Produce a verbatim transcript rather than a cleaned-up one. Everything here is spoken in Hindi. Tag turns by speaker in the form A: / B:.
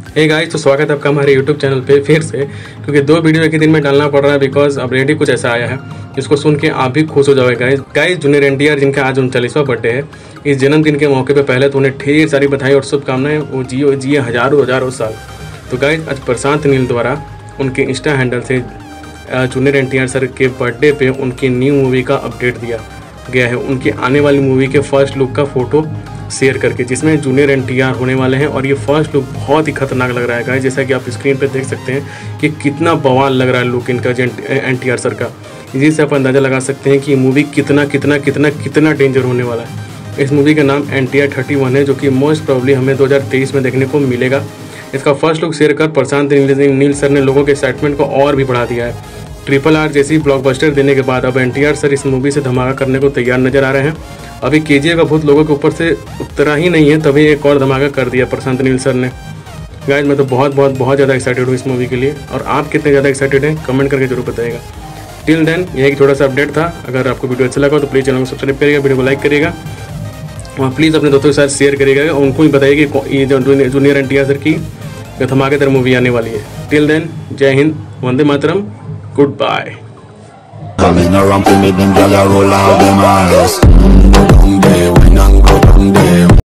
A: हे गाइस, तो स्वागत है आपका हमारे यूट्यूब चैनल पे फिर से, क्योंकि दो वीडियो एक ही दिन में डालना पड़ रहा है बिकॉज अपडेट ही कुछ ऐसा आया है जिसको सुन के आप भी खुश हो जाओगे। Guys guys junior N T R जिनका आज उनचालीसवां बर्थडे है, इस जन्मदिन के मौके पे पहले तो उन्हें ढेर सारी बधाई और शुभकामनाएं। वो जियो जिए हजारों हजारों साल। तो गाइस आज प्रशांत नील द्वारा उनके इंस्टा हैंडल से junior N T R sir के बर्थडे पे उनकी न्यू मूवी का अपडेट दिया गया है, उनकी आने वाली मूवी के फर्स्ट लुक का फोटो शेयर करके, जिसमें जूनियर एन टी आर होने वाले हैं। और ये फर्स्ट लुक बहुत ही खतरनाक लग रहा है गाइस, जैसा कि आप स्क्रीन पे देख सकते हैं कि कितना बवाल लग रहा है लुक इनका एन टी आर सर का। इसी से आप अंदाज़ा लगा सकते हैं कि ये मूवी कितना कितना कितना कितना डेंजर होने वाला है। इस मूवी का नाम N T R thirty one है, जो कि मोस्ट प्रोबेबली हमें दो हज़ार तेईस में देखने को मिलेगा। इसका फर्स्ट लुक शेयर कर प्रशांत नील सर ने लोगों के एक्साइटमेंट को और भी बढ़ा दिया है। ट्रिपल आर जैसी ब्लॉकबस्टर देने के बाद अब एन टी आर सर इस मूवी से धमाका करने को तैयार नजर आ रहे हैं। अभी के जी एफ का भूत लोगों के ऊपर से उतरा ही नहीं है, तभी एक और धमाका कर दिया प्रशांत नील सर ने। गाइस मैं तो बहुत बहुत बहुत ज़्यादा एक्साइटेड हूँ इस मूवी के लिए, और आप कितने ज़्यादा एक्साइटेड हैं कमेंट करके जरूर बताइएगा। टिल देन यह एक छोटा सा अपडेट था। अगर आपको वीडियो अच्छा लगा तो प्लीज़ चैनल को सब्सक्राइब करिएगा, वीडियो को लाइक करिएगा और प्लीज़ अपने दोस्तों के साथ शेयर करिएगा। उनको भी बताइए कि ये जो junior N T R sir की धमाकेदार मूवी आने वाली है। टिल देन जय हिंद, वंदे मातरम, good bye.
B: Coming around to me, them gyal a roll out them eyes. Go down there, when and go down there.